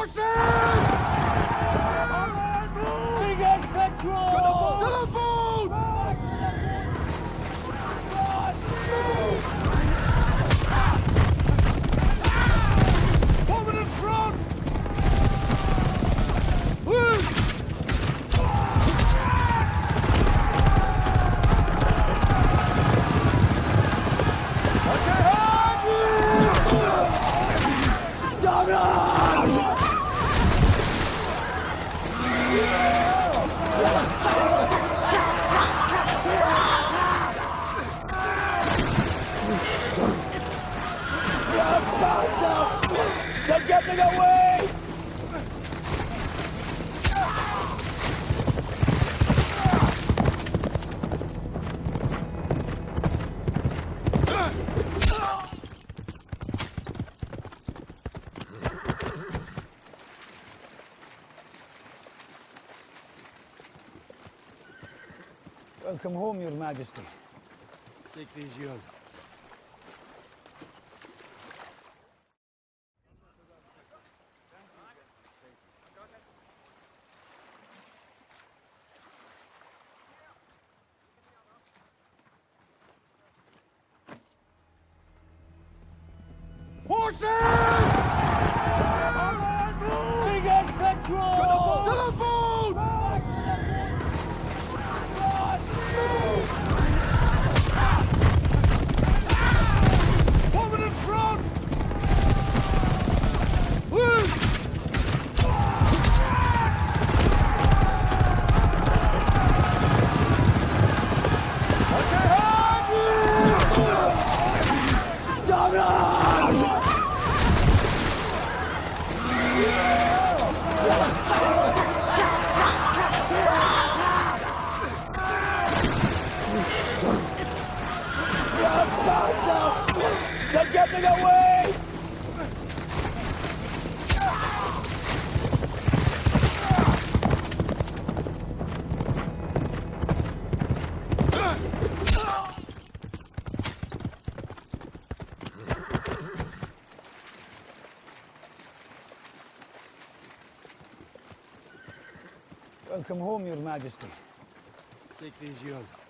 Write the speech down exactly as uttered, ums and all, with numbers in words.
Horses! Big X Petrol! To the boat! To the boat! Woman in front! They're getting away! Welcome home, Your Majesty. Take these young. Horses! Big X Petrol! To the boat! To the boat! Woman in front! They're getting away! Welcome home, Your Majesty. Take these young.